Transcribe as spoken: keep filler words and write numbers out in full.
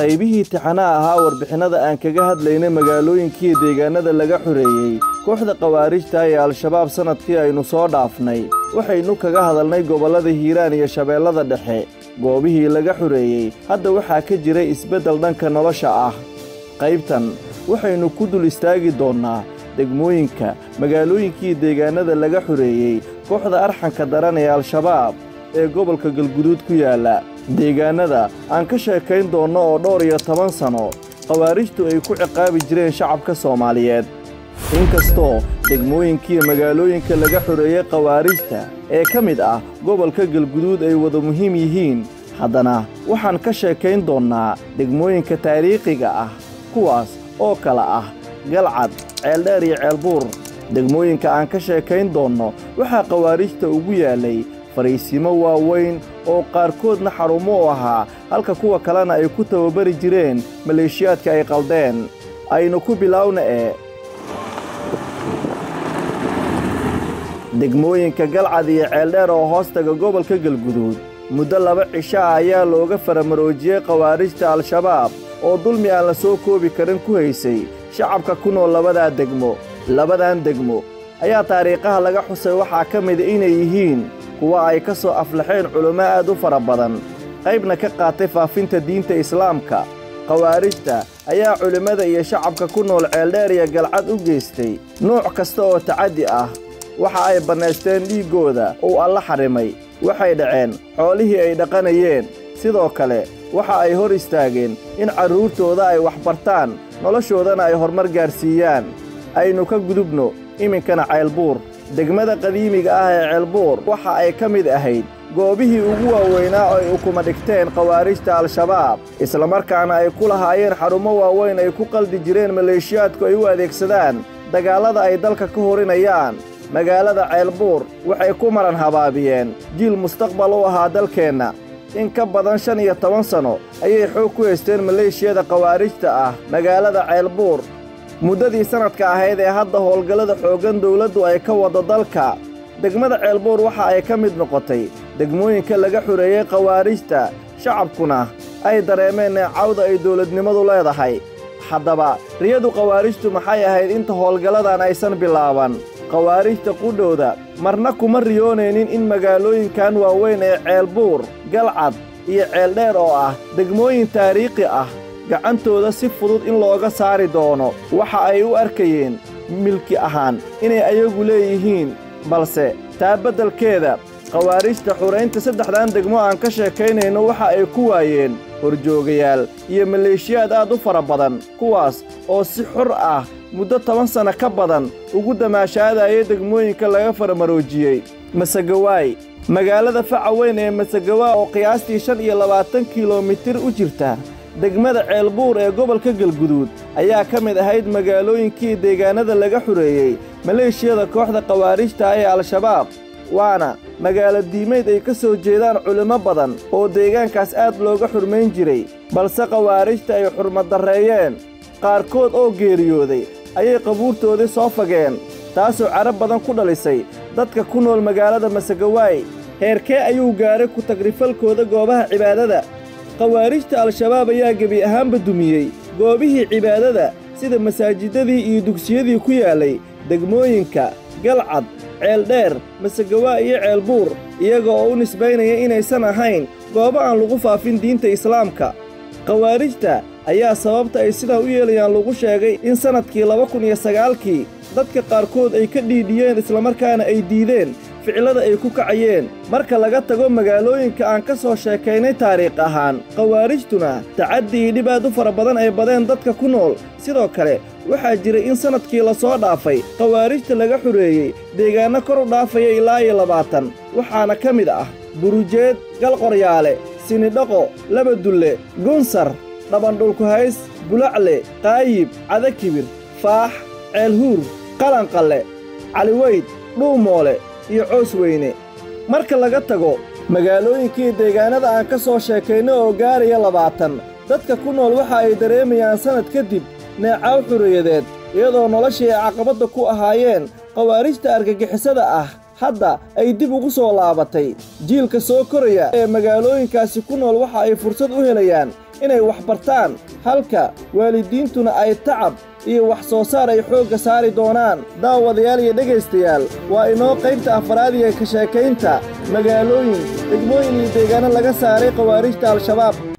qaybihii tixanaha ahaa warbixinada aan kaga hadlaynay magaalooyinkii deegaanada laga xoreeyey kooxda khawaarijta ee al-shabaab sanadkii aynu soo dhaafnay waxaynu kaga hadalnay gobollada hiiraan iyo shabeellada dhexe goobihii laga xoreeyey hadda waxaa ka jiray isbeddel dhanka nolosha ah qaybtan waxaynu ku dul istaagi doonnaa degmooyinka magaalooyinkii deegaanada laga xoreeyey kooxda arxanka daran ee al-shabaab ee gobolka galguduud ku yaalla deegaanada aan ka sheekayn doonno oo dhowr iyo toban sano khawaarijtu ay ku ciqaabi jireen shacabka soomaaliyeed inkastoo degmooyinkiiyo magaalooyinka laga xoreeyey khawaarijta ee ka mid ah gobolka galguduud ay wada muhiim yihiin haddana waxaan ka sheekayn doonnaa degmooyinka taariikhiga ah kuwaas oo kale ah galcad ceeldheer iyo ceelbuur degmooyinka aan ka sheekayn doonno waxaa khawaarijta ugu yaallay fariisimo waaweyn oo qaarkoodna xarumo u ahaa halka kuwa kalena ay ku tababari jireen maleeshiyaadka ay qaldeen aynu ku bilowna ee degmooyinka galcad iyo ceeldheer oo hoostaga gobolka galguduud muddo laba cisho ah ayaa looga faramaroojiyey khawaarijta al-shabaab oo dulmi aan la soo koobi karin ku haysay shacabka ku nool labadaa degmo labadan degmo ayaa taariikhaha laga xusay waxaa ka mida inay yihiin kuwa ay ka soo aflaxeen culimmo aad u fara badan qaybna ka qaatay faafinta diinta islaamka khawaarijta ayaa culimmada iyo shacabka ku nool ceeldheer iyo galcad u geystay nuuc kasta oo tacaddi ah waxa ay bannaysteen dhiiggooda uu alla xarrimay waxay dhaceen xoolihii ay dhaqanayeen sidoo kale waxa ay hor istaageen in carruurtooda ay wax bartaan noloshoodana ay horumar gaarsiiyaan aynu ka gudubno iminkana ceelbuur degmada qadiimiga ah ee ceelbuur waxa ay ka mid ahayd goobihii ugu waaweynaa oo ay ukuma dhigteen khawaarijta al-shabaab islamarkaana ay ku lahaayeen xarumo waaweyn ay ku qaldi jireen maleeshiyaadku ay u adeegsadaan dagaallada ay dalka ka horinayaan magaalada ceelbuur waxay ku maran habaabiyeen jiil mustaqbal u ahaa dalkeenna in ka badan shan iyo toban sanno ayay xoog ku haysteen maleeshiyada khawaarijta ah magaalada ceelbuur muddadii sannadka ahayd ee hadda howlgallada xooggan dawladdu ay ka waddo dalka degmada ceelbuur waxa ay ka mid noqotay degmooyinka laga xoreeyey khawaarijta shacabkuna ay dareemeen neecawda ay dawladnimadu leedahay haddaba riyadu khawaarijtu maxay ahayd inta howlgalladan aysan bilaaban khawaarijta qudhooda marna kuma riyoonaynin in magaalooyinkan waaweyn ee ceelbuur galcad iyo ceeldheer oo ah degmooyin taariikhi ah gacantooda si fudud in looga saari doono waxa ay u arkayeen milki ahaan inay ayagu leeyihiin balse taa beddelkeeda khawaarijta xuraynta saddexdan degmo aan ka sheekaynayno waxa ay ku waayeen horjoogayaal iyo maleeshiyaad aad u fara badan kuwaas oo si xor ah muddo toban sanno ka badan ugu damaashaadayay degmooyinka laga faramaroojiyey masagawaay magaalada faca weyn ee masagawaa oo qiyaastii shan iyo labaatan kilomitir u jirta degmada ceelbuur ee gobolka galguduud ayaa ka mid ahayd magaalooyinkii deegaanada laga xoreeyey maleeshiyada kooxda khawaarijta ee al-shabaab waana magaalo diimeed ay ka soo jeedaan culimmo badan oo deegaankaas aad looga xurmayn jiray balse khawaarijta ay xurmaddarreeyeen qaarkood oo geeriyooday ayay qabuurtoodii soo fageen taasoo carab badan ku dhalisay dadka ku nool magaalada masagawaay heerkee ayuu gaaray ku tagrifalkooda goobaha cibaadada khawaarijta al-shabaab ayaa gebi ahaanba dumiyey goobihii cibaadada sida masaajidadii iyo dugsiyadii ku yaallay degmooyinka galcad ceeldheer masagawaa iyo ceelbuur iyaga oo u nisbaynaya inaysan ahayn goobo aan lagu faafin diinta islaamka khawaarijta ayaa sababta ay sidaa u yeelayaan lagu sheegay in sannadkii laba kun iyo sagaalkii dadka qaarkood ay ka dhiidhiyeen islamarkaana ay diideen ficilada ay ku kacayeen marka laga tago magaalooyinka aan ka soo sheekaynay taariikh ahaan khawaarijtuna tacaddi iyo dhib aad u fara badan ay badeen dadka ku nool sidoo kale waxaa jiray in sannadkii la soo dhaafay khawaarijta laga xoreeyey deegaanno kor u dhaafaya ilaa iyo labaatan waxaana ka mid ah burujeed galqoryaale sinidhaqo labadulle gunsar dhabandhulkuhays bulacle qaayib cadakibir faax ceelhuur qalanqalle caliweyd dhuumoole iyo coos weyne marka laga tago magaalooyinkii deegaanada aan ka soo sheekaynay oo gaaraya labaatan dadka ku nool waxa ay dareemayaan sannad kadib neecaw xuriyadeed iyadoo noloshii ay caqabadda ku ahaayeen khawaarijta argagixisada ah hadda ay dib ugu soo laabatay jiilka soo koraya ee magaalooyinkaasi ku nool waxa ay fursad u helayaan inay wax bartaan halka waalidiintuna ay tacab iyo wax soo saar ay xoogga saari doonaan daawadayaal iyo dhegaystayaal waa inoo qaybta afraad ee ka sheekaynta magaalooyin degmooyin iyo deegaano laga saaray khawaarijta al-shabaab